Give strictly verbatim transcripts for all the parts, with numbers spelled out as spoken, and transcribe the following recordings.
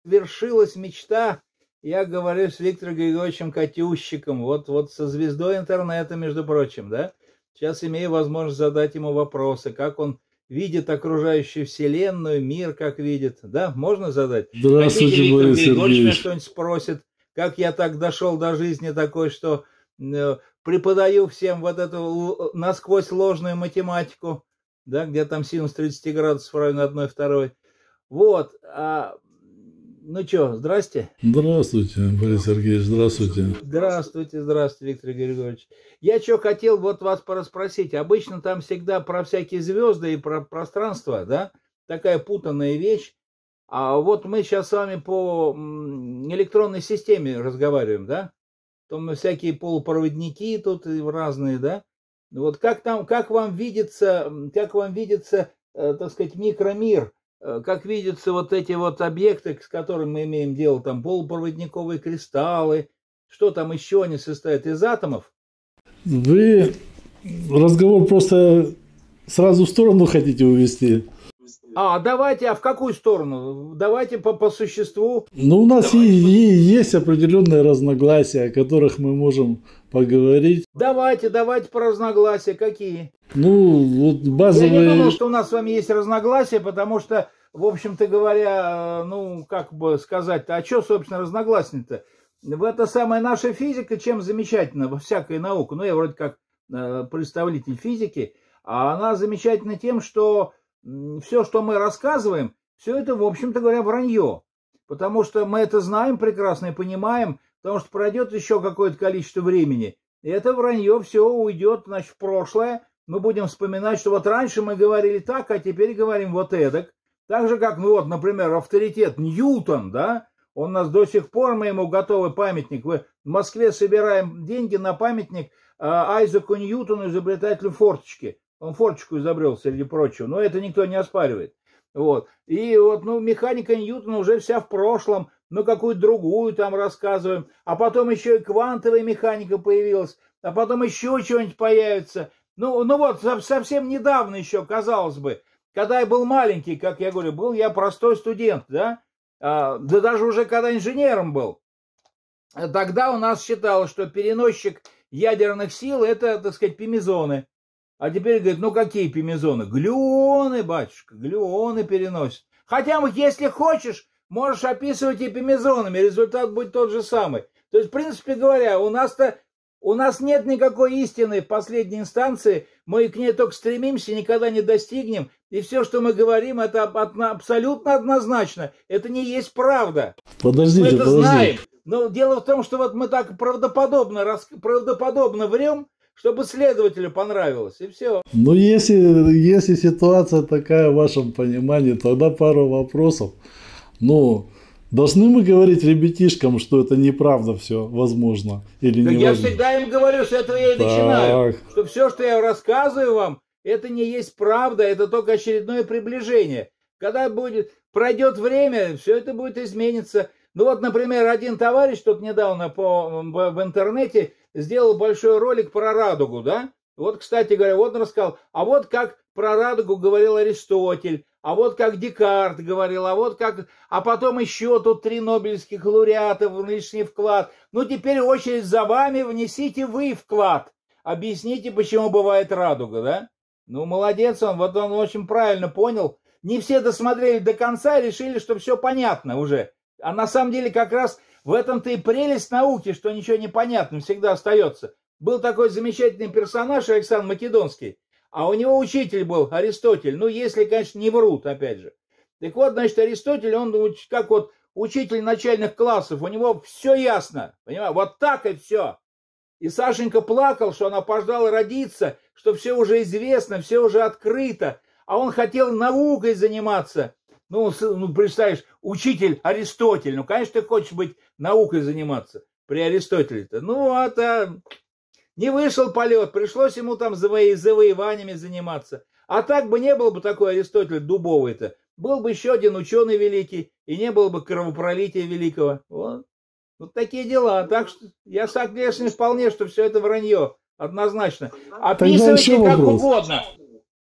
свершилась мечта, я говорю с Виктором Григорьевичем Катющиком, вот, вот со звездой интернета, между прочим, да. Сейчас имею возможность задать ему вопросы, как он видит окружающую вселенную, мир как видит. Да, можно задать? Здравствуйте, Хотите, Виктор Борис Григорьевич меня Сергеевич. что-нибудь спросит, как я так дошел до жизни такой, что э, преподаю всем вот эту насквозь ложную математику, да, где там синус тридцать градусов равен одной второй. Вот. А, ну что, здрасте. Здравствуйте, Борис Сергеевич, здравствуйте. Здравствуйте, здравствуйте, Виктор Григорьевич. Я что хотел вот вас порасспросить. Обычно там всегда про всякие звезды и про пространство, да, такая путанная вещь. А вот мы сейчас с вами по электронной системе разговариваем, да? Там всякие полупроводники тут разные, да? Вот как там, как вам видится, как вам видится, э, так сказать, микромир? Как видятся вот эти вот объекты, с которыми мы имеем дело, там полупроводниковые кристаллы, что там еще они состоят из атомов? Вы разговор просто сразу в сторону хотите увести? А, давайте, а в какую сторону? Давайте по, по существу. Ну, у нас и, Давайте. и есть определенные разногласия, о которых мы можем поговорить. Давайте, давайте по разногласия. Какие? Ну, вот базовые... Я не думал, что у нас с вами есть разногласия, потому что, в общем-то говоря, ну, как бы сказать-то, а что, собственно, разногласия-то? В это самая наша физика, чем замечательна, во всякой науке, ну, я вроде как э, представитель физики, а она замечательна тем, что э, все, что мы рассказываем, все это, в общем-то говоря, вранье. Потому что мы это знаем прекрасно и понимаем, потому что пройдет еще какое-то количество времени, и это вранье все уйдет, значит, в прошлое. Мы будем вспоминать, что вот раньше мы говорили так, а теперь говорим вот эдак. Так же, как, ну вот, например, авторитет Ньютон, да, он нас до сих пор, мы ему готовы памятник. Мы в Москве собираем деньги на памятник э, Айзеку Ньютону, изобретателю форточки. Он форточку изобрел, среди прочего, но это никто не оспаривает. Вот. И вот, ну, механика Ньютона уже вся в прошлом, мы какую-то другую там рассказываем. А потом еще и квантовая механика появилась, а потом еще что-нибудь появится. Ну, ну вот, совсем недавно еще, казалось бы, когда я был маленький, как я говорю, был я простой студент, да, а, да даже уже когда инженером был, тогда у нас считалось, что переносчик ядерных сил это, так сказать, пимезоны. А теперь говорят, ну какие пимезоны? Глюоны, батюшка, глюоны переносят. Хотя, если хочешь, можешь описывать и пимезонами, результат будет тот же самый. То есть, в принципе говоря, у нас-то У нас нет никакой истины в последней инстанции, мы к ней только стремимся, никогда не достигнем, и все, что мы говорим, это абсолютно однозначно, это не есть правда. Подождите, мы это подождите. знаем, но дело в том, что вот мы так правдоподобно, правдоподобно врем, чтобы следователю понравилось, и все. Ну, если, если ситуация такая в вашем понимании, тогда пару вопросов. Ну... Должны мы говорить ребятишкам, что это неправда все, возможно, или не Я возможно? всегда им говорю, с этого я и так. начинаю, что все, что я рассказываю вам, это не есть правда, это только очередное приближение. Когда будет, пройдет время, все это будет измениться. Ну вот, например, один товарищ тут недавно по, в интернете сделал большой ролик про радугу, да? Вот, кстати говоря, вот он рассказал, а вот как про радугу говорил Аристотель, а вот как Декарт говорил, а вот как... А потом еще тут три нобелевских лауреата внесли вклад. Ну, теперь очередь за вами, внесите вы вклад. Объясните, почему бывает радуга, да? Ну, молодец он, вот он очень правильно понял. Не все досмотрели до конца и решили, что все понятно уже. А на самом деле как раз в этом-то и прелесть науки, что ничего не понятно всегда остается. Был такой замечательный персонаж Александр Македонский. А у него учитель был, Аристотель. Ну, если, конечно, не врут, опять же. Так вот, значит, Аристотель, он как вот учитель начальных классов. У него все ясно. Понимаете? Вот так и все. И Сашенька плакал, что она пождала родиться, что все уже известно, все уже открыто. А он хотел наукой заниматься. Ну, ну представляешь, учитель Аристотель. Ну, конечно, ты хочешь быть наукой заниматься при Аристотеле-то. Ну, это... Не вышел полет, пришлось ему там завоеваниями заниматься. А так бы не было бы такой Аристотель дубовый-то. Был бы еще один ученый великий, и не было бы кровопролития великого. Вот, вот такие дела. Так что я согласен вполне, что все это вранье. Однозначно. Описывайте как угодно.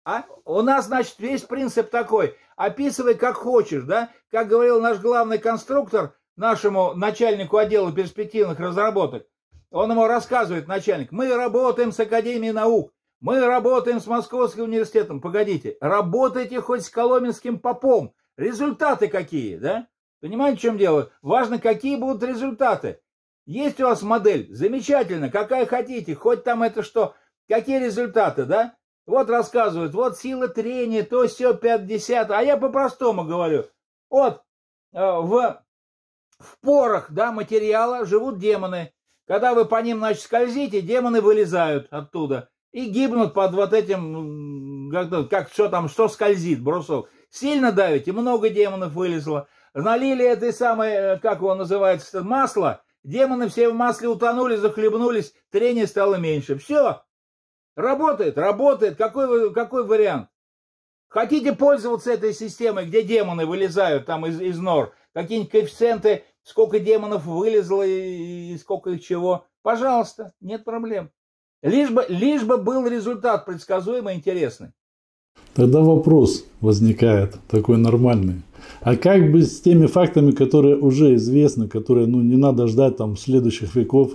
А? У нас, значит, весь принцип такой. Описывай как хочешь, да? Как говорил наш главный конструктор нашему начальнику отдела перспективных разработок. Он ему рассказывает, начальник, мы работаем с Академией наук, мы работаем с Московским университетом. Погодите, работайте хоть с Коломенским попом. Результаты какие, да? Понимаете, в чем дело? Важно, какие будут результаты. Есть у вас модель? Замечательно, какая хотите, хоть там это что, какие результаты, да? Вот рассказывают, вот сила трения, то все пятьдесят, а я по-простому говорю. Вот э, в, в порах, да, материала живут демоны. Когда вы по ним, значит, скользите, демоны вылезают оттуда и гибнут под вот этим, как, как что там, что скользит, брусок. Сильно давите, много демонов вылезло. Налили этой самой, как его называется, масло, демоны все в масле утонули, захлебнулись, трение стало меньше. Все. Работает, работает. Какой, какой вариант? Хотите пользоваться этой системой, где демоны вылезают там из, из нор? Какие-нибудь коэффициенты, сколько демонов вылезло и, и сколько их чего? Пожалуйста, нет проблем. Лишь бы, лишь бы был результат предсказуемый и интересный. Тогда вопрос возникает такой нормальный. А как быть с теми фактами, которые уже известны, которые, ну, не надо ждать там следующих веков,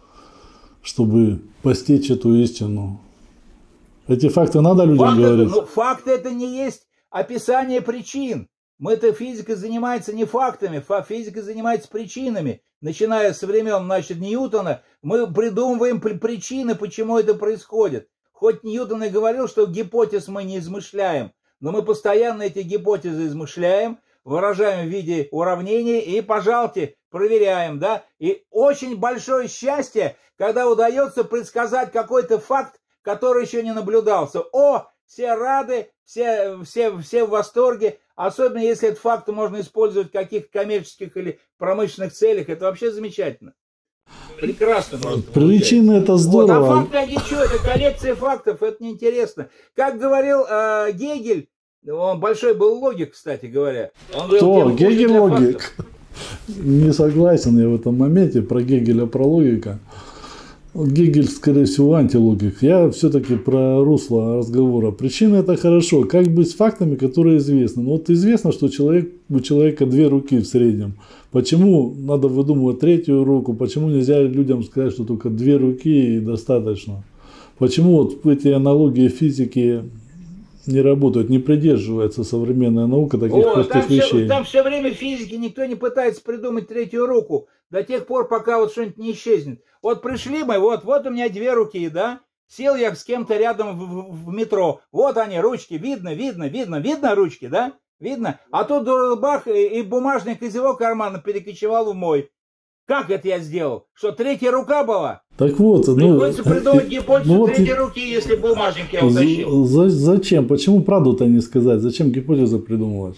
чтобы постичь эту истину? Эти факты надо людям факты, говорить? Ну, факты это не есть описание причин. Мы-то физика занимается не фактами, физика занимается причинами. Начиная со времен, значит, Ньютона, мы придумываем причины, почему это происходит. Хоть Ньютон и говорил, что гипотез мы не измышляем, но мы постоянно эти гипотезы измышляем, выражаем в виде уравнений и, пожалуйте, проверяем, да. И очень большое счастье, когда удается предсказать какой-то факт, который еще не наблюдался. О, все рады, все, все, все в восторге. Особенно если этот факт можно использовать в каких-то коммерческих или промышленных целях. Это вообще замечательно. Прекрасно. Причины это здорово. Вот, а факты, а ничего, это коллекция фактов, это неинтересно. Как говорил э, Гегель, он большой был логик, кстати говоря. Он Кто? Гегель логик? Не согласен я в этом моменте про Гегеля, про логика. Гегель, скорее всего, антилогик. Я все-таки про русло разговора. Причины это хорошо. Как быть с фактами, которые известны? Ну вот известно, что человек, у человека две руки в среднем. Почему надо выдумывать третью руку? Почему нельзя людям сказать, что только две руки и достаточно? Почему вот эти аналогии физики не работают, не придерживается современная наука таких О, простых там вещей? Все, там все время физики никто не пытается придумать третью руку до тех пор, пока вот что-нибудь не исчезнет. Вот пришли мы, вот, вот у меня две руки, да, сел я с кем-то рядом в, в, в метро, вот они, ручки, видно, видно, видно, видно ручки, да, видно, а тут бах, и, и бумажник из его кармана перекочевал в мой. Как это я сделал? Что, третья рука была? Так вот, приходится ну, придумать гипотезу ну, вот, третьей руки, если бумажник я утащил. За, зачем? Почему правду-то не сказать? Зачем гипотезу придумывать?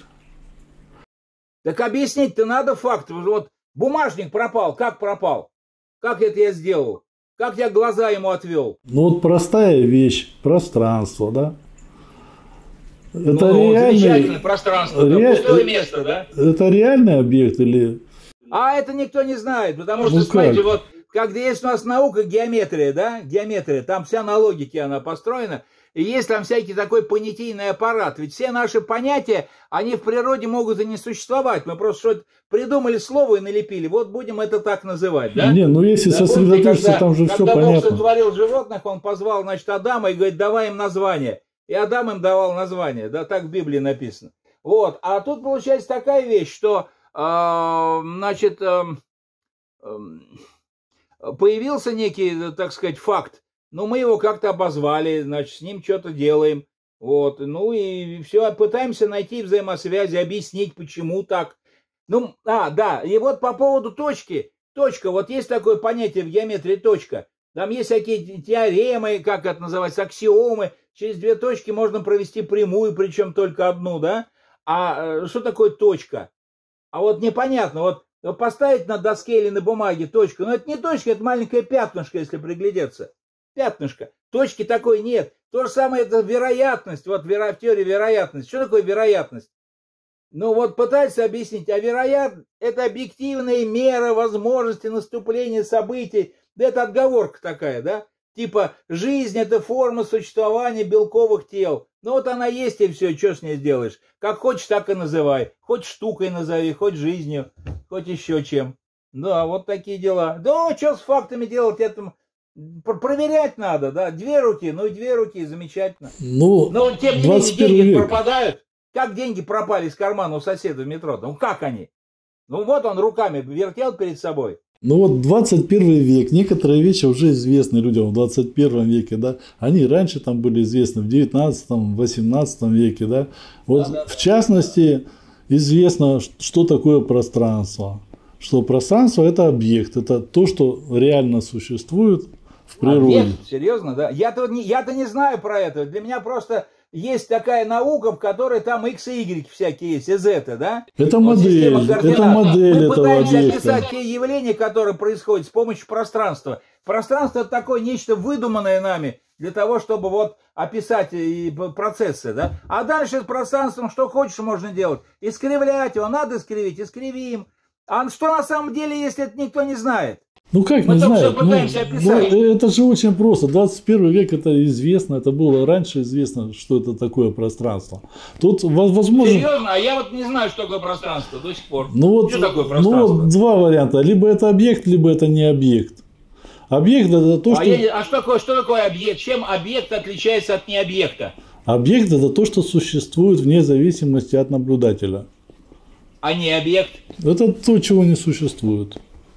Так объяснить-то надо факт. Вот бумажник пропал. Как пропал? Как это я сделал? Как я глаза ему отвел? Ну вот простая вещь. Пространство, да? Это ну, реальный... замечательное пространство. Ре... Пустое место, да? Это реальный объект или... А это никто не знает, потому что, ну, смотрите, вот, когда есть у нас наука геометрия, да, геометрия, там вся на логике она построена, и есть там всякий такой понятийный аппарат, ведь все наши понятия, они в природе могут и не существовать, мы просто что-то придумали слово и налепили, вот будем это так называть, да? Не, ну если да, сосредоточиться, там же все понятно. Когда Бог сотворил животных, он позвал, значит, Адама и говорит, давай им название, и Адам им давал название, да, так в Библии написано. Вот, а тут получается такая вещь, что... Значит, появился некий, так сказать, факт. Ну, мы его как-то обозвали, значит, с ним что-то делаем. Вот, ну и все, пытаемся найти взаимосвязи, объяснить, почему так. Ну, а, да, и вот по поводу точки. Точка, вот есть такое понятие в геометрии точка. Там есть всякие теоремы, как это называется, аксиомы. Через две точки можно провести прямую, причем только одну, да? А что такое точка? А вот непонятно, вот, вот поставить на доске или на бумаге точку, но это не точка, это маленькое пятнышко, если приглядеться. Пятнышко. Точки такой нет. То же самое, это вероятность, вот в теории вероятности. Что такое вероятность? Ну вот пытаются объяснить, а вероятность это объективная мера возможности наступления событий. Да это отговорка такая, да? Типа жизнь это форма существования белковых тел. Ну вот она есть и все, что с ней сделаешь? Как хочешь, так и называй. Хоть штукой назови, хоть жизнью, хоть еще чем. Да, вот такие дела. Да, что с фактами делать этому? Проверять надо, да. Две руки, ну и две руки, замечательно. Ну, Но тем не менее деньги век. пропадают. Как деньги пропали из кармана у соседа в метро? Ну как они? Ну вот он руками вертел перед собой. Ну вот двадцать первый век, некоторые вещи уже известны людям в двадцать первом веке, да, они раньше там были известны в девятнадцатом, восемнадцатом веке, да, вот да, да, в частности известно, что такое пространство, что пространство это объект, это то, что реально существует в природе. Объект? Серьезно, да? Я-то не, я-то не знаю про это, для меня просто... Есть такая наука, в которой там X и Y всякие есть, и Z, да? Это вот модель, это модель Мы этого пытаемся объекта. описать те явления, которые происходят с помощью пространства. Пространство – это такое нечто выдуманное нами для того, чтобы вот описать и процессы, да? А дальше с пространством что хочешь можно делать. Искривлять его, надо искривить, искривим. А что на самом деле, если это никто не знает? Ну как Мы не знаю, ну, ну, это же очень просто. двадцать первый век это известно, это было раньше известно, что это такое пространство. Тут возможно. Серьезно, а я вот не знаю, что такое пространство до сих пор. Ну вот, что такое пространство? Ну вот два варианта: либо это объект, либо это не объект. Объект это то, а что. Я, а что такое, что такое объект? Чем объект отличается от необъекта? Объект это то, что существует вне зависимости от наблюдателя. А не объект? Это то, чего не существует.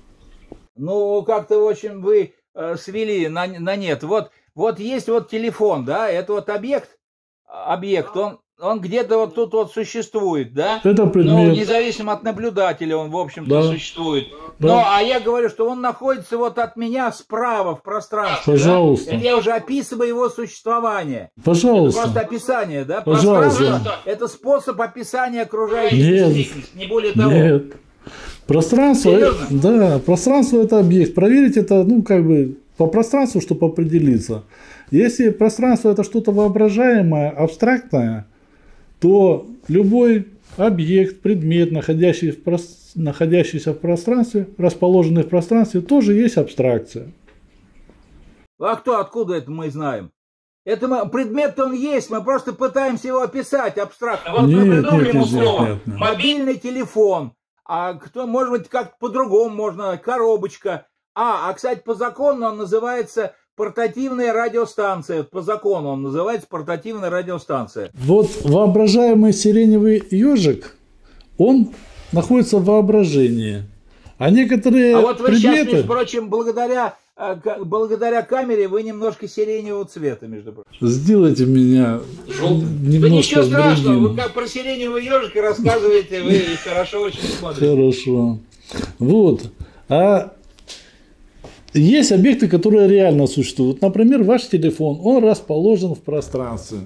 Ну, как-то, в общем, вы э, свели на, на нет. Вот, вот есть вот телефон, да, это вот объект, объект, он, он где-то вот тут вот существует, да? Это предмет. Ну, независимо от наблюдателя он, в общем-то, да. существует. Да. Но, а я говорю, что он находится вот от меня справа в пространстве. Пожалуйста. Да? Это я уже описываю его существование. Пожалуйста. Это просто описание, да? Пожалуйста. Пространство – это способ описания окружающей действительности, не более того. Нет. Пространство, Серьезно? да, пространство это объект. Проверить это, ну, как бы по пространству, чтобы определиться. Если пространство это что-то воображаемое, абстрактное, то любой объект, предмет, находящийся в, про... находящийся в пространстве, расположенный в пространстве, тоже есть абстракция. А кто, откуда это мы знаем? Это мы, предмет он есть, мы просто пытаемся его описать абстрактно. Вот мы придумали ему слово. Мобильный телефон. А кто, может быть, как по-другому можно, коробочка. А, а, кстати, по закону он называется портативная радиостанция. По закону он называется портативная радиостанция. Вот воображаемый сиреневый ежик, он находится в воображении. А некоторые А вот вы предметы... сейчас, между прочим, благодаря, благодаря камере вы немножко сиреневого цвета, между прочим. Сделайте меня немножко. Да ничего страшного, другим. вы как про сиреневого ежика рассказываете, вы хорошо очень смотрите. Хорошо. Вот. А есть объекты, которые реально существуют. Например, ваш телефон, он расположен в пространстве.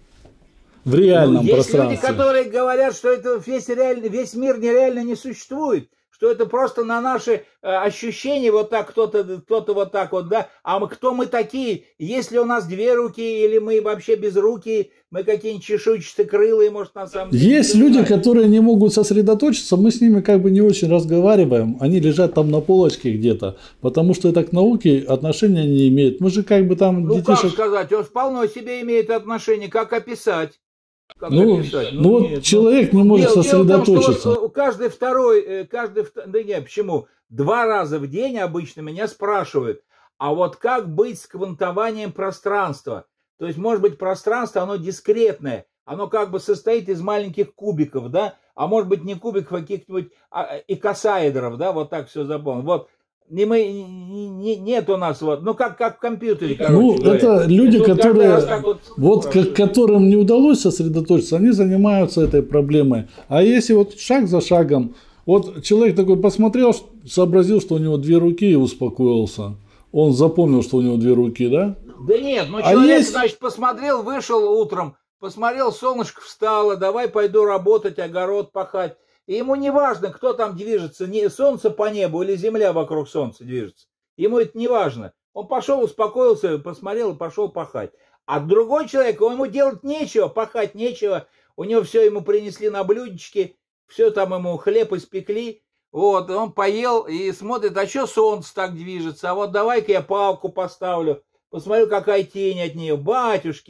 В реальном ну, есть пространстве. Есть люди, которые говорят, что это весь, реальный, весь мир нереально не существует. Что это просто на наши э, ощущения, вот так кто-то, кто-то вот так вот, да, а мы, кто мы такие, если у нас две руки, или мы вообще без руки, мы какие-нибудь чешуйчатые крылые, может, на самом деле. Есть люди, которые не могут сосредоточиться, мы с ними как бы не очень разговариваем, они лежат там на полочке где-то, потому что это к науке отношения не имеет, мы же как бы там ну, детишек... как сказать, он вполне себе имеет отношение, как описать. Как ну, описать? ну, ну вот человек не может дело, сосредоточиться. Дело в том, что каждый второй, каждый, да нет, почему? Два раза в день обычно меня спрашивают, а вот как быть с квантованием пространства? То есть, может быть, пространство, оно дискретное, оно как бы состоит из маленьких кубиков, да? А может быть, не кубиков, а каких-нибудь икосаэдров, да? Вот так все запомнил. Вот. И мы, не, нет у нас вот, ну как, как в компьютере, короче Ну, говоря. это люди, это которые, вот, вот к, которым не удалось сосредоточиться, они занимаются этой проблемой. А если вот шаг за шагом, вот человек такой посмотрел, сообразил, что у него две руки и успокоился. Он запомнил, что у него две руки, да? Да нет, ну а человек, есть... значит, посмотрел, вышел утром, посмотрел, солнышко встало, давай пойду работать, огород пахать. И ему не важно, кто там движется, не солнце по небу или земля вокруг солнца движется. Ему это не важно. Он пошел, успокоился, посмотрел и пошел пахать. А другой человек, ему делать нечего, пахать нечего. У него все ему принесли на блюдечке, все там ему хлеб испекли. Вот, он поел и смотрит, а что солнце так движется? А вот давай-ка я палку поставлю, посмотрю, какая тень от нее. Батюшки!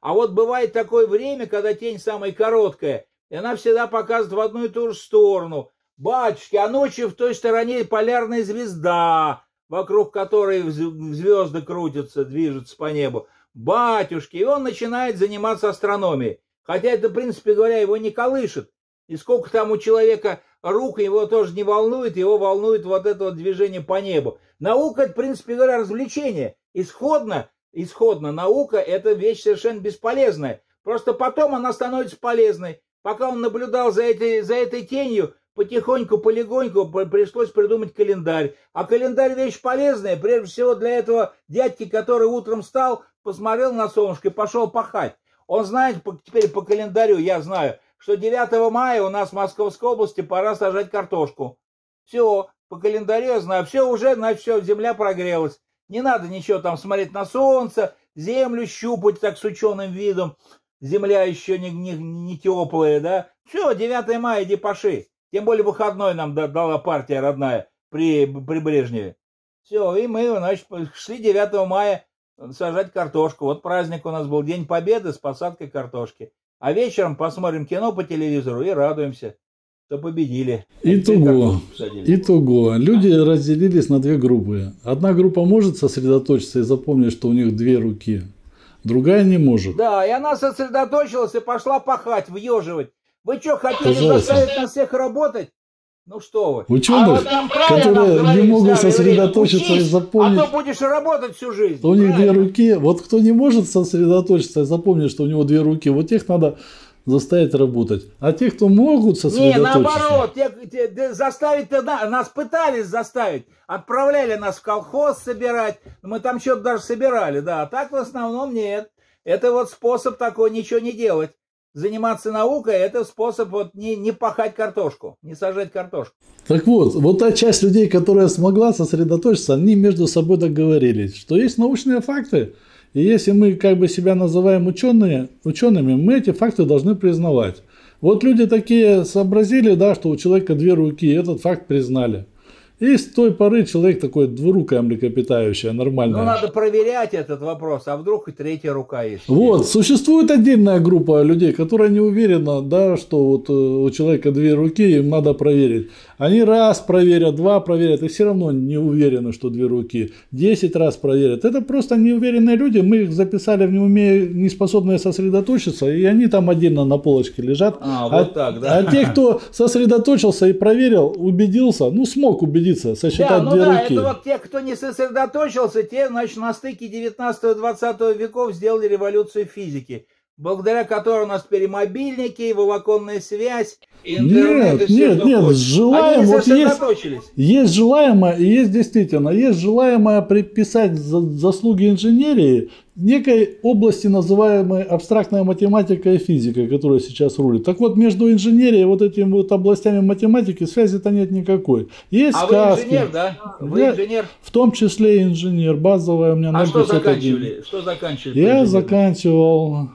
А вот бывает такое время, когда тень самая короткая, и она всегда показывает в одну и ту же сторону. Батюшки, а ночью в той стороне полярная звезда, вокруг которой звезды крутятся, движутся по небу. Батюшки, и он начинает заниматься астрономией. Хотя это, в принципе говоря, его не колышет. И сколько там у человека рук, его тоже не волнует, его волнует вот это вот движение по небу. Наука, это, в принципе говоря, развлечение. Исходно, исходно наука – это вещь совершенно бесполезная. Просто потом она становится полезной. Пока он наблюдал за этой, за этой тенью, потихоньку, полегоньку пришлось придумать календарь. А календарь вещь полезная, прежде всего для этого дядьки, который утром встал, посмотрел на солнышко и пошел пахать. Он знает теперь по календарю, я знаю, что девятого мая у нас в Московской области пора сажать картошку. Все, по календарю я знаю, все уже, значит, все, земля прогрелась. Не надо ничего там смотреть на солнце, землю щупать так с ученым видом. Земля еще не, не, не теплая, да. Все, девятого мая иди паши. Тем более выходной нам дала партия родная при, при Брежневе. Все, и мы, значит, шли девятого мая сажать картошку. Вот праздник у нас был, День Победы с посадкой картошки. А вечером посмотрим кино по телевизору и радуемся, что победили. Итого, итого. Люди разделились на две группы. Одна группа может сосредоточиться и запомнить, что у них две руки. Другая не может. Да, и она сосредоточилась и пошла пахать, въеживать. Вы что, хотели заставить нас всех работать? Ну что вы. Ученых, а которые не могут сосредоточиться и запомнить. А то будешь работать всю жизнь. У них две руки. Вот кто не может сосредоточиться и запомнить, что у него две руки, вот тех надо заставить работать. А те, кто могут сосредоточиться... Не, наоборот, те, те, заставить-то нас пытались заставить. Отправляли нас в колхоз собирать. Мы там что-то даже собирали, да. А так в основном нет. Это вот способ такой, ничего не делать. Заниматься наукой – это способ вот не, не пахать картошку, не сажать картошку. Так вот, вот та часть людей, которая смогла сосредоточиться, они между собой договорились, что есть научные факты, и если мы как бы себя называем ученые, учеными, мы эти факты должны признавать. Вот люди такие сообразили, да, что у человека две руки, и этот факт признали. И с той поры человек такой двурукая млекопитающая, нормальная. Ну, надо проверять этот вопрос, а вдруг и третья рука есть. Вот, существует отдельная группа людей, которая не уверена, да, что вот у человека две руки, им надо проверить. Они раз проверят, два проверят, и все равно не уверены, что две руки. Десять раз проверят. Это просто неуверенные люди, мы их записали в неуме, не способные сосредоточиться, и они там отдельно на полочке лежат. А, вот а, так, да. А те, кто сосредоточился и проверил, убедился, ну, смог убедиться, сосчитать да, ну две да, руки. Это вот те, кто не сосредоточился, те, значит, на стыке девятнадцатого-двадцатого веков сделали революцию физики, благодаря которой у нас теперь мобильники, волоконная связь, интернет нет, и все, нет, что нет, хочешь. желаем, Они вот есть, есть желаемое и есть действительно, есть желаемое приписать за, заслуги инженерии некой области, называемой абстрактная математика и физика, которая сейчас рулит. Так вот, между инженерией и вот этими вот областями математики связи-то нет никакой. Есть а сказки. Вы инженер, да? Вы Я, инженер? В том числе и инженер, базовая у меня. А что заканчивали? Что заканчивали? Я заканчивал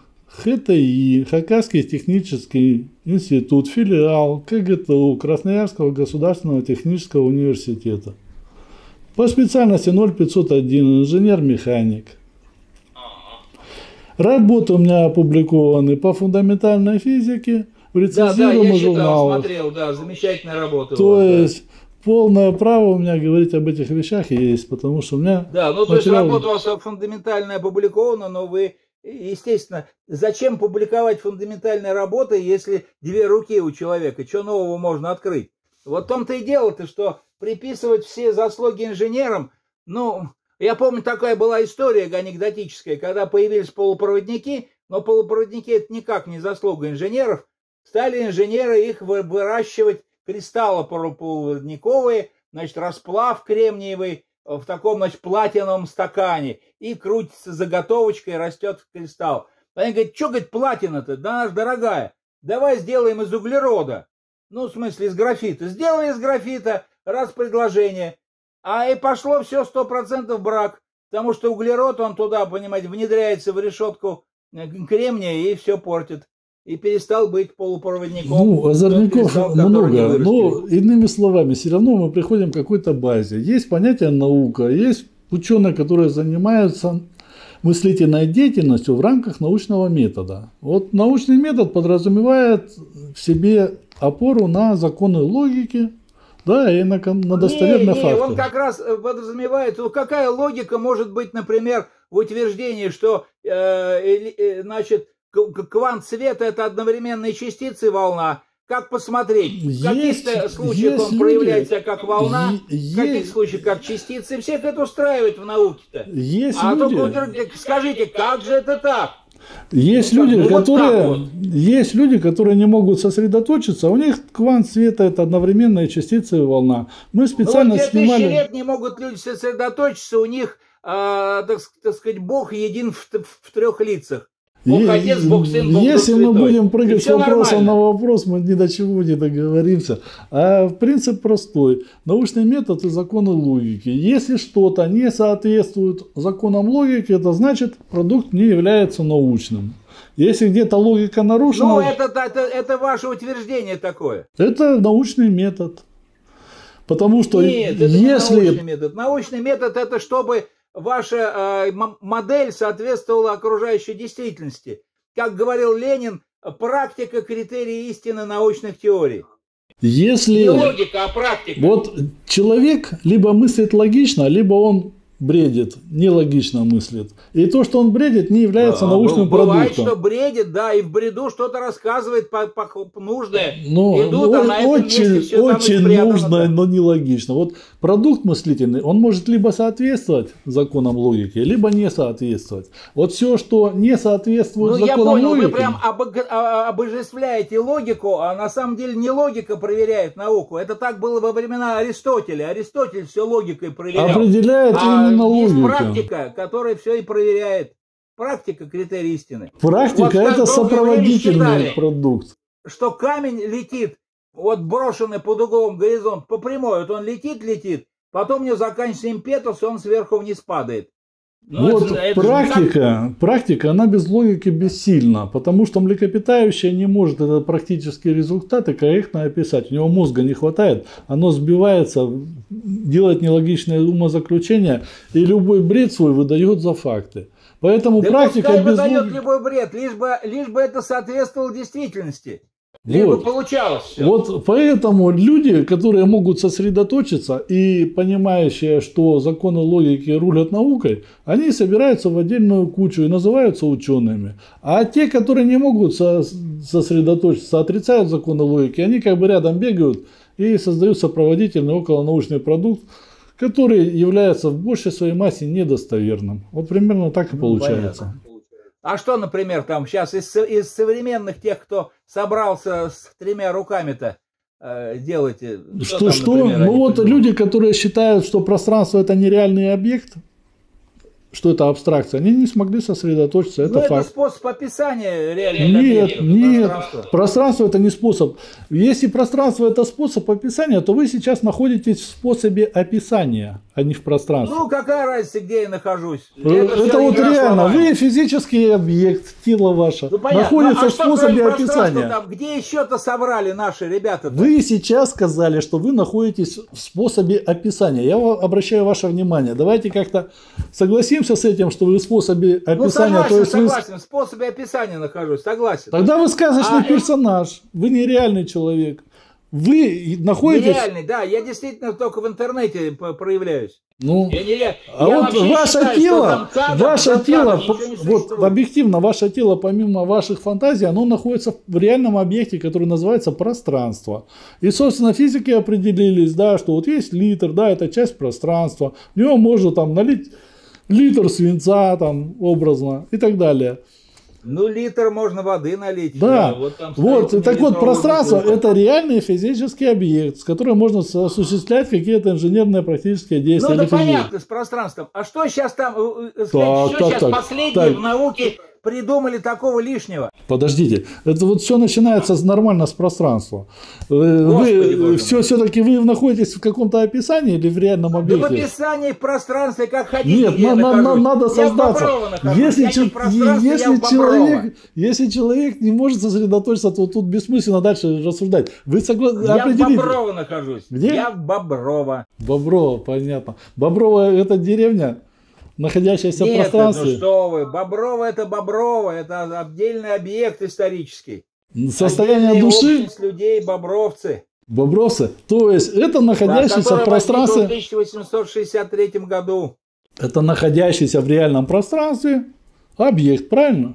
ХТИ, Хакасский технический институт, филиал КГТУ, Красноярского государственного технического университета. По специальности ноль пятьсот один, инженер-механик. Работы у меня опубликованы по фундаментальной физике в рецензируемых да, да, я журналах. Читал, смотрел, да, замечательная работа. То вас, есть да. Полное право у меня говорить об этих вещах есть, потому что у меня... Да, ну то есть работа у вас фундаментальная опубликована, но вы, естественно, зачем публиковать фундаментальные работы, если две руки у человека, что нового можно открыть? Вот в том-то и дело-то, что приписывать все заслуги инженерам, ну... Я помню, такая была история анекдотическая, когда появились полупроводники, но полупроводники это никак не заслуга инженеров, стали инженеры их выращивать кристаллы полупроводниковые, значит, расплав кремниевый в таком, значит, платиновом стакане, и крутится заготовочкой, растет кристалл. Они говорят, что, говорит, платина-то, да, она ж дорогая, давай сделаем из углерода, ну, в смысле, из графита, сделай из графита, раз предложение. А и пошло все сто процентов брак, потому что углерод, он туда, понимаете, внедряется в решетку кремния и все портит. И перестал быть полупроводником. Ну, озорников много, но иными словами, все равно мы приходим к какой-то базе. Есть понятие наука, есть ученые, которые занимаются мыслительной деятельностью в рамках научного метода. Вот научный метод подразумевает в себе опору на законы логики, да, и на, на достоверные не, не, факты. Он как раз подразумевает, ну, какая логика может быть, например, в утверждении, что э, э, значит, квант света — это одновременные частицы, волна. Как посмотреть? В каких-то случаях он люди, проявляется как волна, есть, в каких случаях как частицы. Всех это устраивает в науке-то. Есть а люди, только скажите, как же это так? Есть, ну, люди, ну, которые, вот вот. есть люди, которые не могут сосредоточиться, у них квант света — это одновременные частицы и волна. Мы специально ну, вот снимали... тысячи лет не могут люди сосредоточиться, у них, э, так, так сказать, Бог един в, в трех лицах. Бог и, Отец, Бог Сын, Бог Если Дух мы Святой. будем прыгать с вопроса нормально. на вопрос, мы ни до чего не договоримся. А принцип простой. Научный метод и законы логики. Если что-то не соответствует законам логики, это значит, продукт не является научным. Если где-то логика нарушена... Ну, это, это, это ваше утверждение такое. Это научный метод. Потому что Нет, это если... не научный метод. Научный метод — это чтобы ваша э, модель соответствовала окружающей действительности. Как говорил Ленин, практика — критерий истины научных теорий. Если... Не логика, а практика. Вот человек либо мыслит логично, либо он бредит, нелогично мыслит. И то, что он бредит, не является да, научным бывает, продуктом. Бывает, что бредит, да, и в бреду что-то рассказывает по, по, по нужное. Но идут, а на этом очень, месте все очень там нужно, но нелогично. Вот продукт мыслительный, он может либо соответствовать законам логики, либо не соответствовать. Вот все, что не соответствует ну, законам я понял, логики... вы прям обог... обожествляете логику, а на самом деле не логика проверяет науку. Это так было во времена Аристотеля. Аристотель все логикой проверял. Определяет а именно есть логика. Практика, которая все и проверяет. Практика — критерий истины. Практика вот, это сопроводительный продукт. Что камень летит, вот брошенный под углом горизонт по прямой, вот он летит, летит, потом у него заканчивается импетус, и он сверху вниз падает. Ну, вот это, это практика, практика, она без логики бессильна, потому что млекопитающее не может этот практические результаты корректно описать. У него мозга не хватает, оно сбивается, делает нелогичные умозаключения, и любой бред свой выдает за факты. Поэтому да практика без выдает логики... любой бред, лишь бы, лишь бы это соответствовало действительности. Лишь вот. бы получалось все. Вот поэтому люди, которые могут сосредоточиться и понимающие, что законы логики рулят наукой, они собираются в отдельную кучу и называются учеными. А те, которые не могут сосредоточиться, отрицают законы логики, они как бы рядом бегают и создают сопроводительный околонаучный продукт, который является в большей своей массе недостоверным. Вот примерно так и ну, получается. Понятно. А что, например, там сейчас из, из современных тех, кто собрался с тремя руками-то э, делаете? Что, что? Там, например, ну вот придумали? Люди, которые считают, что пространство — это нереальный объект, что это абстракция, они не смогли сосредоточиться, это ну, факт. Это способ описания реальных нет, объектов. Нет, пространство. пространство это не способ. Если пространство это способ описания, то вы сейчас находитесь в способе описания, а не в пространстве. Ну, какая разница, где я нахожусь? Это, это вот реально, вы физический объект, тело ваше, ну, находится ну, а в способе описания. Там, где еще-то собрали наши ребята-то? Вы сейчас сказали, что вы находитесь в способе описания. Я обращаю ваше внимание. Давайте как-то согласимся с этим, что вы в способе описания. Ну, согласен, то есть согласен, вы... в способе описания нахожусь, согласен. Тогда вы сказочный а, персонаж, вы нереальный человек. Вы находитесь... Нереальный, да, я действительно только в интернете проявляюсь. Ну, я не, а я вот ваше считаю, тело, кадр, ваше тело, кадр, вот объективно, ваше тело, помимо ваших фантазий, оно находится в реальном объекте, который называется пространство. И, собственно, физики определились, да, что вот есть литр, да, это часть пространства, в него можно там налить литр свинца, там, образно, и так далее. Ну, литр можно воды налить. Да, да. Вот, там вот так вот, пространство – это реальный физический объект, с которым можно осуществлять какие-то инженерные практические действия. Ну, да понятно, с пространством. А что сейчас там, сказать, так, что так, сейчас так, последние так. в науке придумали такого лишнего? Подождите, это вот все начинается с, нормально с пространства. Господи, вы все, все-таки вы находитесь в каком-то описании или в реальном объекте? Да в описании, в пространстве, как хотите. Нет, на, на, на, надо создаться. Если, если, человек, если человек не может сосредоточиться, то тут бессмысленно дальше рассуждать. Вы согласны? Я в Боброво нахожусь. Где? Я в Боброво. Боброво, понятно. Боброво — это деревня? находящееся в Нет, пространстве. ну что вы, Боброво это Боброво, это отдельный объект исторический. Состояние Отдельная души общность людей, бобровцы. Бобровцы. То есть это находящийся Да, в пространстве. В тысяча восемьсот шестьдесят третьем году. Это находящийся в реальном пространстве объект, правильно?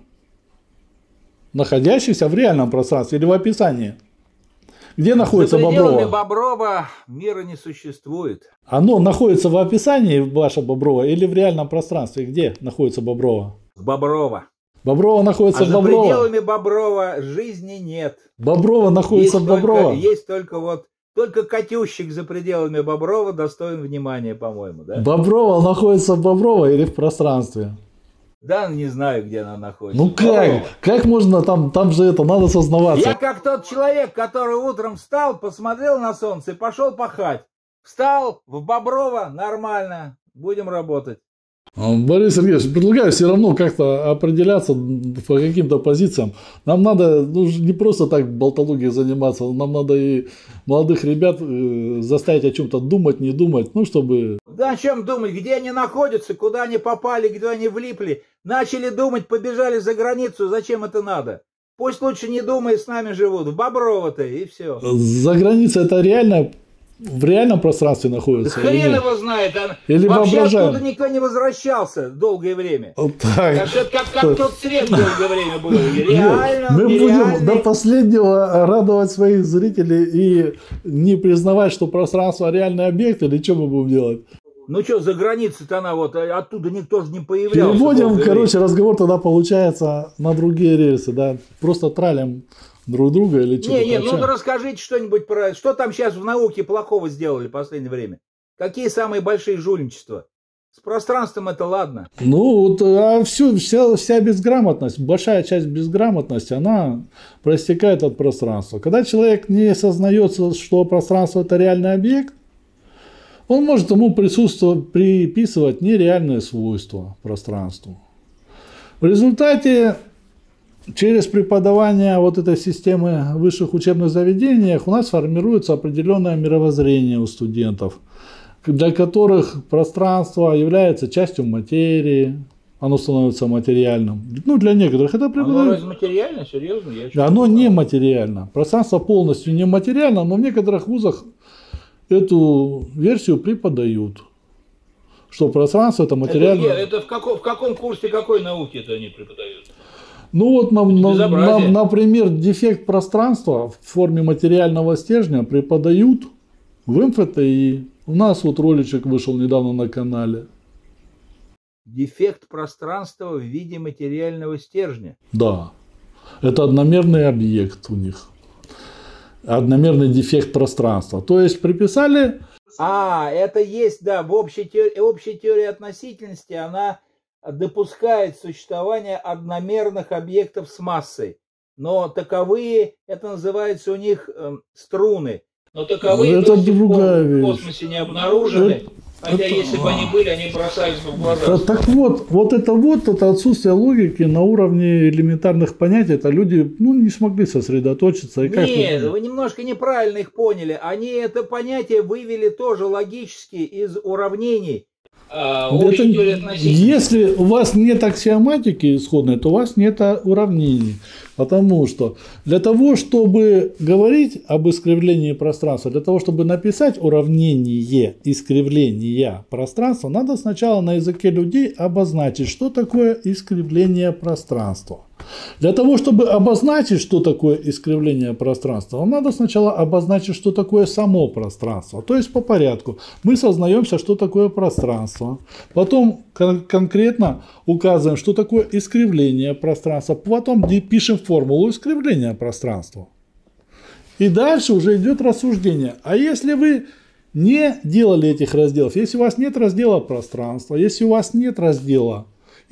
Находящийся в реальном пространстве или в описании. Где находится За пределами Боброво? Боброва мира не существует. Оно находится в описании, ваше Боброво, или в реальном пространстве? Где находится Боброво? В Боброво. Боброво находится А в за Боброво. пределами Боброва жизни нет. Боброво находится Есть в Боброво. только, есть только вот, только Катющик за пределами Боброва достоин внимания, по-моему, да? Боброво находится в Боброво или в пространстве? Да, не знаю, где она находится. Ну как? Боброво. Как можно там, там же это, надо сознаваться. Я как тот человек, который утром встал, посмотрел на солнце и пошел пахать. Встал в Боброво, нормально, будем работать. Борис Сергеевич, предлагаю все равно как-то определяться по каким-то позициям. Нам надо ну, не просто так болтологией заниматься, нам надо и молодых ребят э, заставить о чем-то думать, не думать, ну чтобы... Да о чем думать, где они находятся, куда они попали, где они влипли. Начали думать, побежали за границу, зачем это надо? Пусть лучше не думая с нами живут, в Боброво-то и все. За границей это реально... В реальном пространстве находится? Да хрен его знает. А или вообще воображаем? оттуда никто не возвращался долгое время. Вот так. Так что это как, как тот свет долгое время был. Реально, Мы нереальный. будем до последнего радовать своих зрителей и не признавать, что пространство реальный объект, или что мы будем делать? Ну что, за границей-то она вот, оттуда никто же не появлялся. Переводим, короче, время. разговор тогда получается на другие рельсы, да? Просто тралим друг друга или что-то. Не, не, ну расскажите что-нибудь про... Что там сейчас в науке плохого сделали в последнее время? Какие самые большие жульничества? С пространством это ладно. Ну, вот, а все, вся, вся безграмотность, большая часть безграмотности, она проистекает от пространства. Когда человек не осознается, что пространство это реальный объект, он может ему присутствовать, приписывать нереальные свойства пространству. В результате, через преподавание вот этой системы в высших учебных заведениях у нас формируется определенное мировоззрение у студентов, для которых пространство является частью материи, оно становится материальным. Ну, для некоторых это преподают. Оно разве материально? Серьезно? Я оно не материально. Пространство полностью не материально, но в некоторых вузах эту версию преподают. Что пространство это материально. Это, это в, каком, в каком курсе какой науки это они преподают? Ну вот, на, на, на, например, дефект пространства в форме материального стержня преподают в эм эф тэ и. У нас вот роличек вышел недавно на канале. Дефект пространства в виде материального стержня? Да. Это одномерный объект у них. Одномерный дефект пространства. То есть приписали... А, это есть, да, в общей теории, общей теории относительности она допускает существование одномерных объектов с массой. Но таковые, это называется у них э, струны. Но таковые это до сих другая пор вещь. в космосе не обнаружены. Это, хотя это, если бы они были, они бросались бы в глаза. Так вот, вот это вот, это отсутствие логики на уровне элементарных понятий, это люди ну, не смогли сосредоточиться. И как Нет, вы... вы немножко неправильно их поняли. Они это понятие вывели тоже логически из уравнений. А, это, если у вас нет аксиоматики исходной, то у вас нет уравнений. Потому что для того, чтобы говорить об искривлении пространства, для того, чтобы написать уравнение искривления пространства, надо сначала на языке людей обозначить, что такое искривление пространства. Для того, чтобы обозначить, что такое искривление пространства, вам надо сначала обозначить, что такое само пространство. То есть по порядку. Мы сознаемся, что такое пространство. Потом кон- конкретно указываем, что такое искривление пространства. Потом пишем формулу искривления пространства. И дальше уже идет рассуждение. А если вы не делали этих разделов, если у вас нет раздела пространства, если у вас нет раздела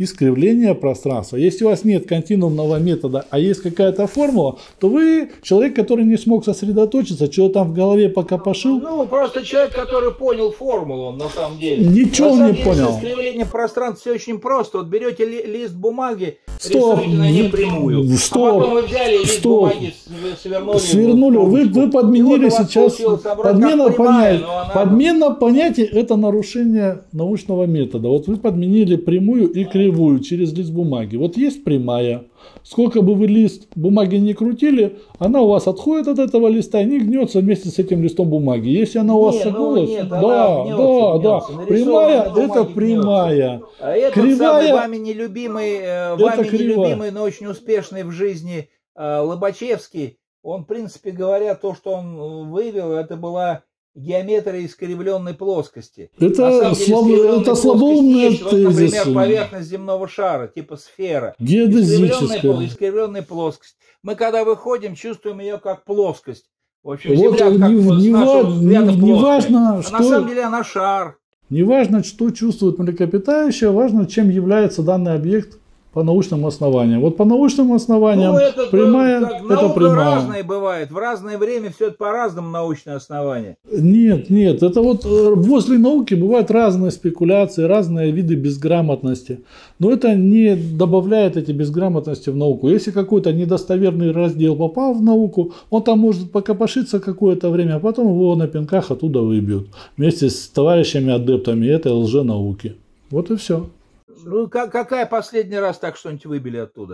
искривление пространства. Если у вас нет континуумного метода, а есть какая-то формула, то вы человек, который не смог сосредоточиться, что там в голове покопошил. Ну, просто человек, который понял формулу, он на самом деле. Ничего на самом не деле, понял. С искривлением пространства все очень просто. Вот берете ли, лист бумаги, Стоп. рисуете на ней прямую. Стоп. А потом вы взяли лист Стоп. бумаги, свернули. Свернули. Вы, вы подменили сейчас. Подмена, прямая, понятия, она... подмена понятий – это нарушение научного метода. Вот вы подменили прямую и кривую через лист бумаги. Вот есть прямая. Сколько бы вы лист бумаги не крутили, она у вас отходит от этого листа и не гнется вместе с этим листом бумаги. Если она у вас не, согнулась, ну, нет, да, она гнется, да, гнется. да, прямая – это прямая. А этот кривая, самый вами нелюбимый, э, вами нелюбимый, но очень успешный в жизни э, Лобачевский, он, в принципе говоря, то, что он вывел, это была геометрия искривленной плоскости. Это, слаб... это слабоумные тезисы. Вот, например, поверхность земного шара, типа сфера. Геодезическая. Искривленная, искривленная плоскость. Мы, когда выходим, чувствуем ее как плоскость. В общем, вот Земля как не, с не, нашего взгляда не, не важно, а что... на самом деле она шар. Не важно, что чувствует млекопитающее, важно, чем является данный объект по научным основаниям. Вот по научным основаниям ну, это, прямая как, это наука прямая. разная бывает. В разное время все это по-разному научное основание. Нет, нет. Это вот возле науки бывают разные спекуляции, разные виды безграмотности. Но это не добавляет эти безграмотности в науку. Если какой-то недостоверный раздел попал в науку, он там может покопошиться какое-то время, а потом его на пинках оттуда выбьют. Вместе с товарищами-адептами этой лженауки. Вот и все. Ну, как, какая последний раз так что-нибудь выбили оттуда?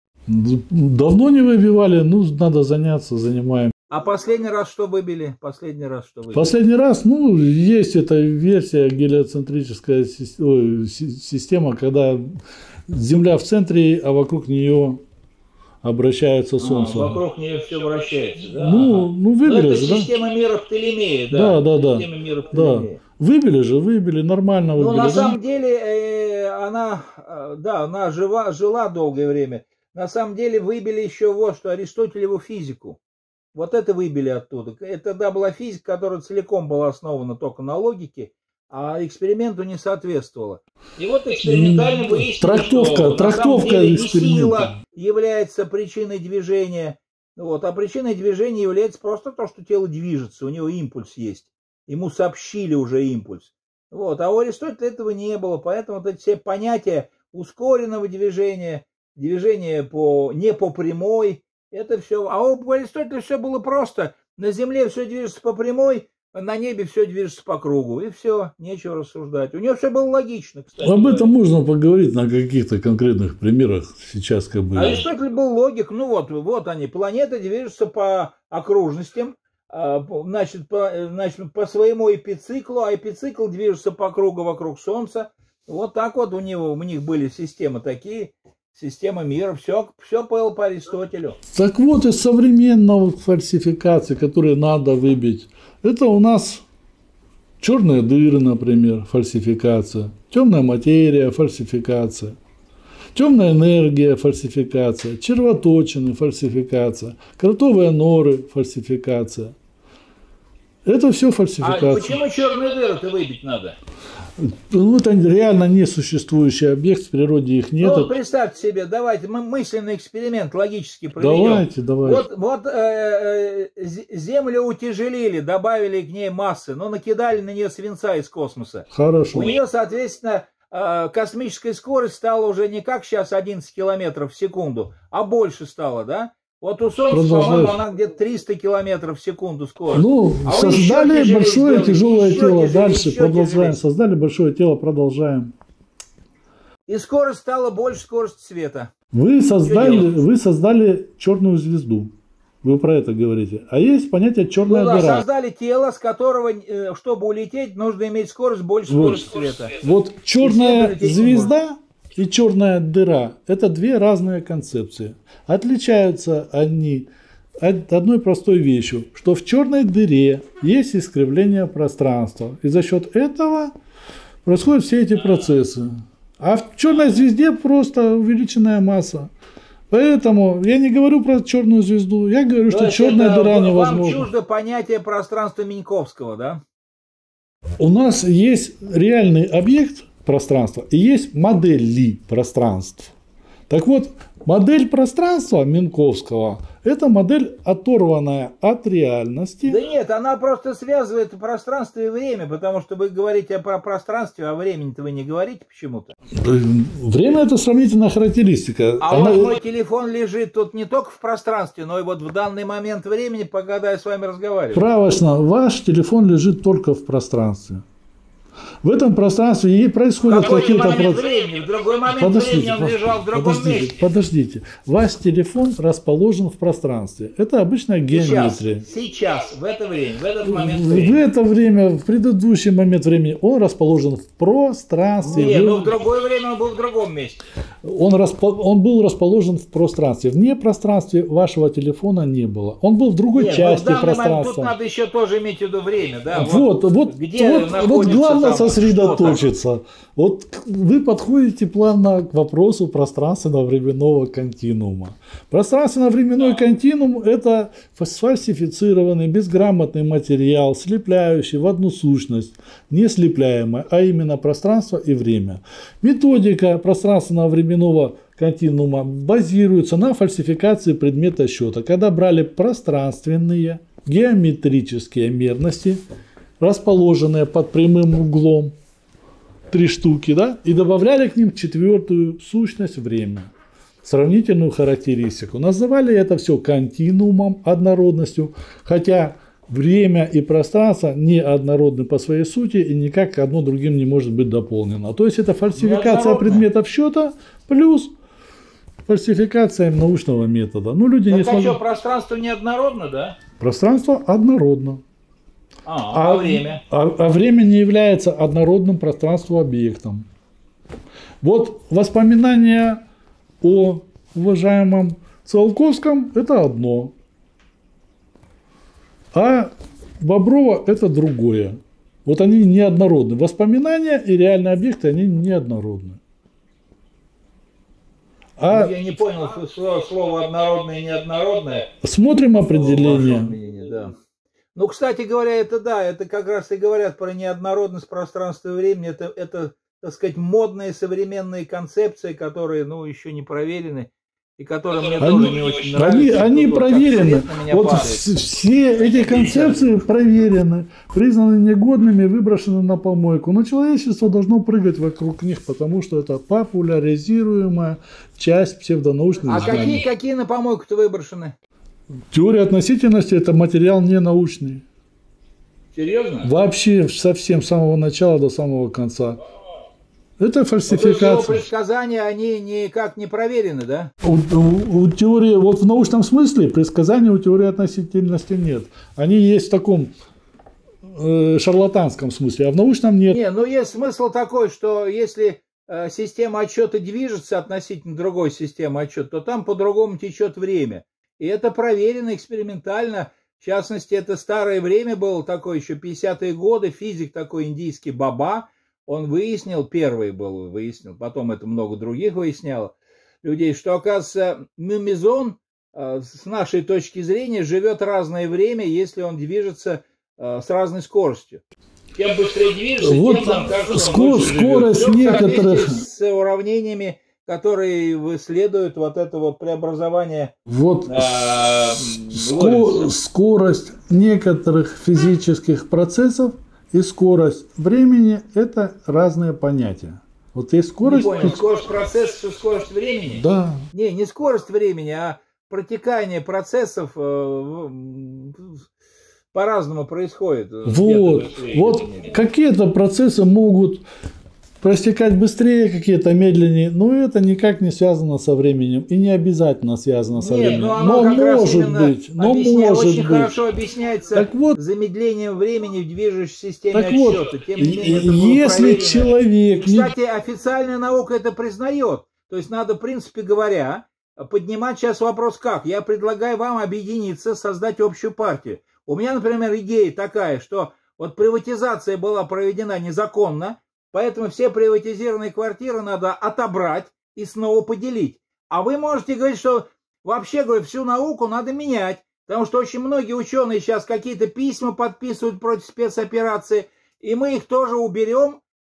Давно не выбивали, ну, надо заняться, занимаем. А последний раз что выбили? Последний раз что выбили? Последний раз, ну, есть эта версия гелиоцентрическая система, когда Земля в центре, а вокруг нее обращается Солнце. А, вокруг нее все вращается, да? Ну, ну выбили это же, да? Система мира Птолемея, да? Да, да, да. Система мира Птолемея. Да. Выбили же, выбили, нормально выбили. Ну, на да? самом деле, э, она, э, да, она жива, жила долгое время. На самом деле, выбили еще вот что, Аристотелеву физику. Вот это выбили оттуда. Это, да, была физика, которая целиком была основана только на логике, а эксперименту не соответствовала. И вот экспериментально выяснилось, трактовка, что трактовка на самом деле эксперимента. не сила является причиной движения, вот, а причиной движения является просто то, что тело движется, у него импульс есть. Ему сообщили уже импульс. Вот. А у Аристотеля этого не было. Поэтому вот эти все понятия ускоренного движения, движения по, не по прямой, это все. А у Аристотеля все было просто. На Земле все движется по прямой, на небе все движется по кругу. И все, нечего рассуждать. У него все было логично, кстати. Об этом можно поговорить на каких-то конкретных примерах сейчас как бы. Аристотель был логик. Ну вот, вот они, планеты движутся по окружностям. Значит по, значит, по своему эпициклу, а эпицикл движется по кругу вокруг Солнца. Вот так вот у него, у них были системы такие, система мира, все, все было по Аристотелю. Так вот, из современных фальсификаций, которые надо выбить, это у нас черные дыры, например, фальсификация, темная материя, фальсификация, темная энергия, фальсификация, червоточины, фальсификация, кротовые норы, фальсификация. Это все фальсификация. А почему черные дыры-то выбить надо? Ну, это реально несуществующий объект, в природе их нет. Ну, представьте себе, давайте мы мысленный эксперимент логически проведем. Давайте, давайте. Вот, вот э, э, Землю утяжелили, добавили к ней массы, но накидали на нее свинца из космоса. Хорошо. У нее, соответственно, э, космическая скорость стала уже не как сейчас одиннадцать километров в секунду, а больше стала, да? Вот у Солнца, по-моему, она где-то триста километров в секунду скорость. Ну, а создали большое тяжелое тело. Дальше продолжаем. Создали большое тело, продолжаем. И скорость стала больше скорости света. Вы создали, вы создали черную звезду. Вы про это говорите. А есть понятие черная ну, да, дыра. Создали тело, с которого, чтобы улететь, нужно иметь скорость больше скорости вот. света. Вот черная звезда и черная дыра – это две разные концепции. Отличаются они от одной простой вещью, что в черной дыре есть искривление пространства. И за счет этого происходят все эти процессы. А в черной звезде просто увеличенная масса. Поэтому я не говорю про черную звезду, я говорю, То что есть черная это, дыра вам невозможна. Вам чуждо понятие пространства Миньковского, да? У нас есть реальный объект, пространства и есть модели пространств. Так вот, модель пространства Минковского – это модель, оторванная от реальности. Да нет, она просто связывает пространство и время, потому что вы говорите про пространстве, а времени-то вы не говорите почему-то. Время – это сравнительная характеристика. А она... вот мой телефон лежит тут не только в пространстве, но и вот в данный момент времени, когда я с вами разговариваю. Правильно, ваш телефон лежит только в пространстве. В этом пространстве и происходят какие-то процессы. В другой момент подождите, времени он лежал в другом подождите, месте. Подождите. Ваш телефон расположен в пространстве. Это обычная геометрия. Сейчас, сейчас, в это время, в этот момент времени. В это время, в предыдущий момент времени он расположен в пространстве. Нет, ну в другое время он был в другом месте. Он, распо... он был расположен в пространстве. Вне пространстве вашего телефона не было. Он был в другой Нет, части пространства. Момент, тут надо еще тоже иметь в виду время. Да? Вот, вот, вот, где вот, вот главное сосредоточиться. Вот вы подходите плавно к вопросу пространственно-временного континуума. Пространственно-временной континуум – это сфальсифицированный, безграмотный материал, слепляющий в одну сущность, не слепляемое, а именно пространство и время. Методика пространственно-временного континуума базируется на фальсификации предмета счета, когда брали пространственные геометрические мерности, расположенные под прямым углом, три штуки, да, и добавляли к ним четвертую сущность время, сравнительную характеристику. Называли это все континуумом, однородностью, хотя время и пространство не однородны по своей сути и никак одно другим не может быть дополнено. То есть это фальсификация предметов счета плюс фальсификация научного метода. Ну, люди так не а смогли... что, пространство неоднородно, да? Пространство однородно. А, а время? А, а время не является однородным пространству-объектом. Вот воспоминания о уважаемом Циолковском – это одно, а Боброва – это другое. Вот они неоднородны. Воспоминания и реальные объекты, они неоднородны. А... Я не понял слово однородное и неоднородное. Смотрим определение. Да. Ну, кстати говоря, это да, это как раз и говорят про неоднородность пространства и времени. Это, это, так сказать, модные современные концепции, которые, ну, еще не проверены и которые мне они, тоже не очень нравятся. Они, они проверены. Вот все эти концепции проверены, признаны негодными, выброшены на помойку. Но человечество должно прыгать вокруг них, потому что это популяризируемая часть псевдонаучных а знаний. А какие, какие на помойку-то выброшены? Теория относительности – это материал не научный. Серьезно? Вообще совсем с самого начала до самого конца. Это фальсификация. Вот предсказания, они никак не проверены, да? У, у, у теории, вот в научном смысле предсказаний у теории относительности нет. Они есть в таком э, шарлатанском смысле, а в научном нет. Не, ну есть смысл такой, что если э, система отсчета движется относительно другой системы отсчета, то там по-другому течет время. И это проверено экспериментально. В частности, это старое время было такое, еще пятидесятые годы, физик такой индийский Баба, он выяснил, первый был выяснил, потом это много других выясняло, людей, что, оказывается, мюмезон э, с нашей точки зрения живет разное время, если он движется э, с разной скоростью. Чем быстрее движется, вот тем нам кажется, скор, скорость некоторых... с уравнениями, которые исследуют вот это вот преобразование. Вот э, ско скорость некоторых физических процессов и скорость времени – это разные понятия. Вот есть скорость... Не понял, скорость процесса, скорость времени? Да. Не, не скорость времени, а протекание процессов э, по-разному происходит. Вот, вот какие-то процессы могут простекать быстрее, какие-то медленнее, но это никак не связано со временем и не обязательно связано со Нет, временем. но, но может быть, но может очень быть. хорошо объясняется так вот, замедлением времени в движущей системе так отсчета. Вот, Тем не менее, это если человек... Кстати, официальная наука это признает. То есть надо, в принципе говоря, поднимать сейчас вопрос как. Я предлагаю вам объединиться, создать общую партию. У меня, например, идея такая, что вот приватизация была проведена незаконно, поэтому все приватизированные квартиры надо отобрать и снова поделить. А вы можете говорить, что вообще, говорю, всю науку надо менять, потому что очень многие ученые сейчас какие-то письма подписывают против спецоперации, и мы их тоже уберем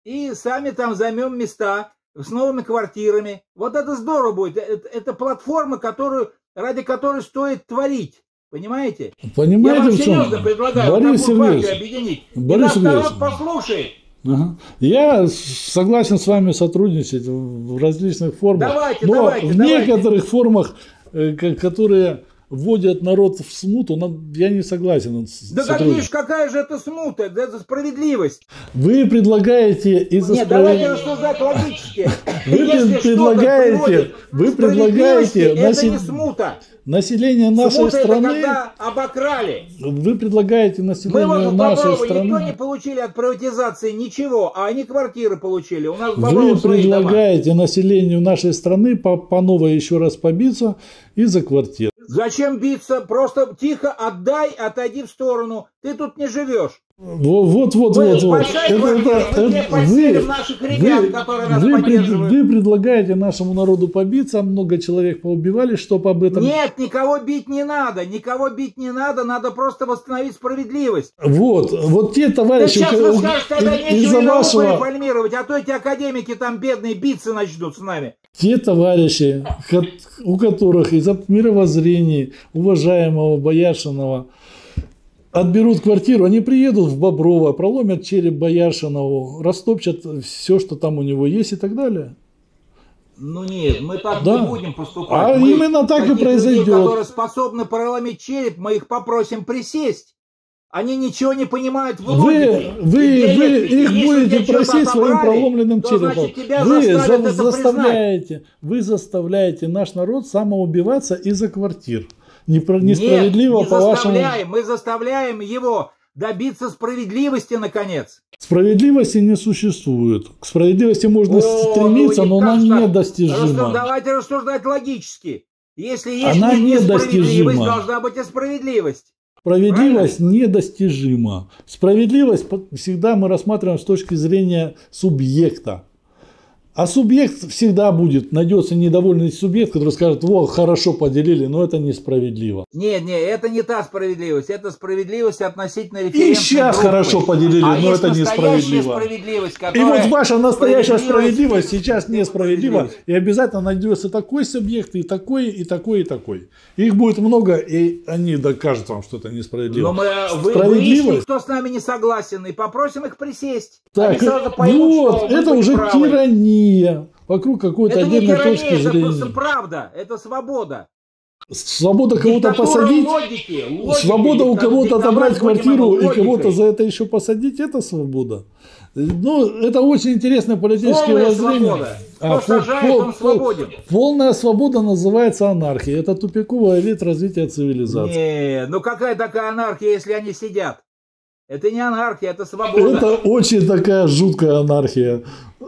и сами там займем места с новыми квартирами. Вот это здорово будет. Это, это платформа, которую, ради которой стоит творить. Понимаете? Понимаете, я вам в чем? серьезно предлагаю Борис такую партию Сергеевич, объединить. Борис И наш народ Сергеевич. послушает. Ага. Я согласен с вами сотрудничать в различных формах. Давайте, но давайте, в давайте. некоторых формах, э, к- которые вводят народ в смуту, нам- я не согласен. с Да сотрудничеством. какие ж, какая же это смута, да это справедливость. Вы предлагаете из-за Нет, давайте справедливости. рассуждать логически. Вы Если что-то предлагаете- приводит вы к справедливости, предлагаете это насилие- не смута. Население нашей Смута это страны, когда обокрали. вы предлагаете Мы населению вот в нашей Боброво никто страны, не получили от приватизации ничего, а они квартиры получили. У нас в вы Боброво свои дома. предлагаете населению нашей страны по, по новой еще раз побиться из-за квартир. Зачем биться? Просто тихо отдай, отойди в сторону. Ты тут не живешь. Вот, вот, вот, Вы вот. вот. большая квартира, мы тебе подселим наших ребят, которые нас вы, пред- поддерживают. вы предлагаете нашему народу побиться, много человек поубивали, чтобы об этом... Нет, никого бить не надо, никого бить не надо, надо просто восстановить справедливость. Вот, вот те Да товарищи, сейчас у- вы скажете, тогда из- нечего из-за и науку вашего... реформировать, а то эти академики там бедные биться начнут с нами. Те товарищи, ко- у которых из-за мировоззрений уважаемого Бояршинова отберут квартиру, они приедут в Боброво, проломят череп Бояршинову, растопчат все, что там у него есть и так далее. Ну нет, мы так Да. не будем поступать. А Мы именно так и таких произойдет. людей, которые способны проломить череп, мы их попросим присесть. Они ничего не понимают в Вы, логике. вы, И вы диалектике. их Если будете тебе что-то просить своим отобрали, проломленным то, черепом. значит, тебя Вы заставят за- это признать. заставляете, вы заставляете наш народ самоубиваться из-за квартир. Непро- Нет, Несправедливо не по вашему... заставляем, мы заставляем его добиться справедливости, наконец. Справедливости не существует. К справедливости можно О, стремиться, ну, но она как так? недостижима. Рассу- Давайте рассуждать логически. Если есть Она не- несправедливость, недостижима. должна быть и справедливость. Справедливость недостижима. Справедливость по- всегда мы рассматриваем с точки зрения субъекта. А субъект всегда будет, найдется недовольный субъект, который скажет, во, хорошо поделили, но это несправедливо. Нет, нет, это не та справедливость. Это справедливость относительно И референтной сейчас группы. хорошо поделили, А но есть это настоящая несправедливо. справедливость, И которая... вот ваша настоящая справедливость- справедливость сейчас несправедлива. справедливость. И обязательно найдется такой субъект, и такой, и такой, и такой. Их будет много, и они докажут вам, что это несправедливо. Но мы вы, Справедливость. выясним, кто с нами не согласен, и попросим их присесть. Так, Они сразу поймут, вот, что мы это были уже правы. тирания вокруг какой-то Это не отдельной тирания, точки это просто зрения. правда, это свобода. Свобода кого-то Диктатура посадить, логики, логики, свобода у диктат- кого-то диктовать отобрать будем квартиру и логикой. кого-то за это еще посадить, это свобода. Ну, это очень интересное политическое Полная воззрение. свобода. Кто А, пол- сажает, пол- он пол- свободен. Полная свобода называется анархия. Это тупиковый вид развития цивилизации. Не, ну какая такая анархия, если они сидят? Это не анархия, это свобода. Это очень такая жуткая анархия.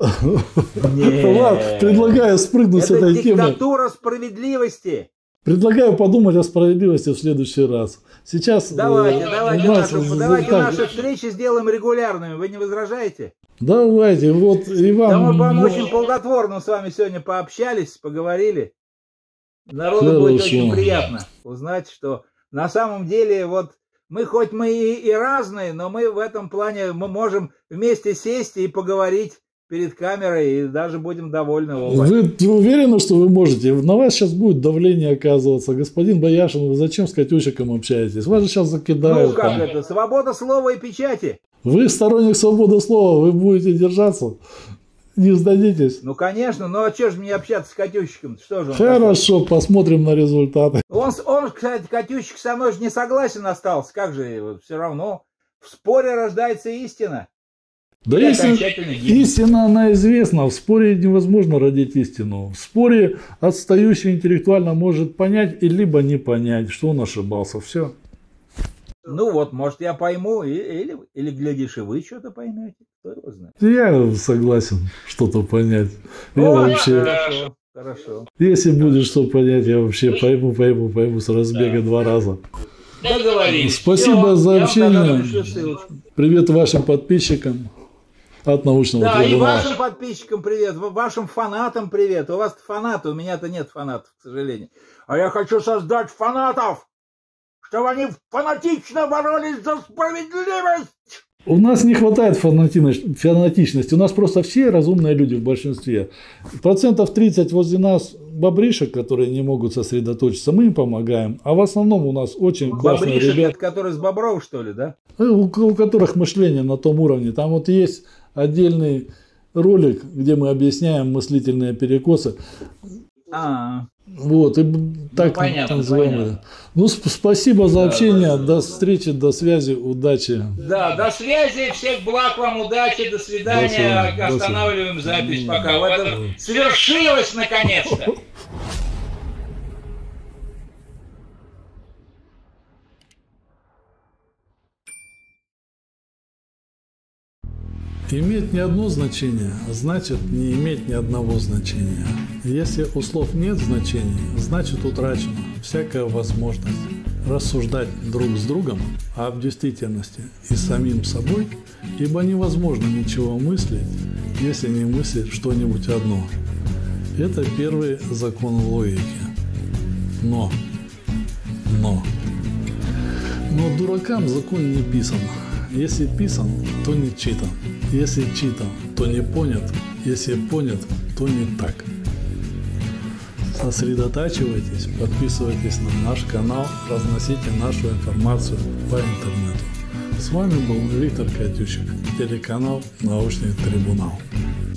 Не. Ладно, предлагаю спрыгнуть с Это этой темы. диктатура справедливости. Предлагаю подумать о справедливости в следующий раз. Сейчас э, Давайте, давайте, у нас нашу- з- давайте так, наши встречи сделаем регулярными. Вы не возражаете? Давайте, вот и вам. Да мы, по-моему, ну, очень плодотворно с вами сегодня пообщались, поговорили. Народу будет Хорошо. очень приятно узнать, что на самом деле вот мы хоть мы и, и разные, но мы в этом плане мы можем вместе сесть и поговорить перед камерой и даже будем довольны. оба. Вы уверены, что вы можете? На вас сейчас будет давление оказываться. Господин Бояршин, вы зачем с Катюшиком общаетесь? Вас же сейчас закидают. Ну как там. это? Свобода слова и печати. Вы сторонник свободы слова, вы будете держаться, не сдадитесь. Ну конечно, ну а что же мне общаться с Катющиком? Что же он такой? Хорошо, посмотрим на результаты. Он, он, кстати, Катющик со мной же не согласен остался. Как же, все равно в споре рождается истина. Да Или истина, окончательно гибнет. истина, она известна. В споре невозможно родить истину. В споре отстающий интеллектуально может понять и либо не понять, что он ошибался. Все. Ну вот, может, я пойму, и- или, или глядишь, и вы что-то поймете. Кто его знает. Я согласен что-то понять. Я О, вообще, Хорошо, хорошо. если будет что понять, я вообще пойму, пойму, пойму с разбега два раза. Договорились. Спасибо Всё, за я вам тогда общение. напишу ссылочку. Привет вашим подписчикам от научного Да, и трибунала. вашим подписчикам привет, ва- вашим фанатам привет. У вас фанаты, у меня-то нет фанатов, к сожалению. А я хочу создать фанатов, чтобы они фанатично боролись за справедливость. У нас не хватает фанатичности. У нас просто все разумные люди в большинстве. Процентов тридцать возле нас бобришек, которые не могут сосредоточиться, мы им помогаем. А в основном у нас очень классные бобришек, ребята. это которые с бобров, что ли, да? У, у которых мышление на том уровне. Там вот есть отдельный ролик, где мы объясняем мыслительные перекосы. А-а-а. Вот, и так ну, понятно, называемые. Понятно. Ну, спасибо за да, общение. Да, до встречи, до связи, удачи. Да, до связи, всех благ вам, удачи, до свидания. До Останавливаем до запись пока. Вот это свершилось наконец-то. Иметь не одно значение, значит не иметь ни одного значения. Если у слов нет значений, значит утрачена всякая возможность рассуждать друг с другом об действительности и самим собой, ибо невозможно ничего мыслить, если не мыслить что-нибудь одно. Это первый закон логики. Но, но, но дуракам закон не писан. Если писан, то не читан. Если читан, то не понят. Если понят, то не так. Сосредотачивайтесь, подписывайтесь на наш канал, разносите нашу информацию по интернету. С вами был Виктор Катющик, телеканал «Научный трибунал».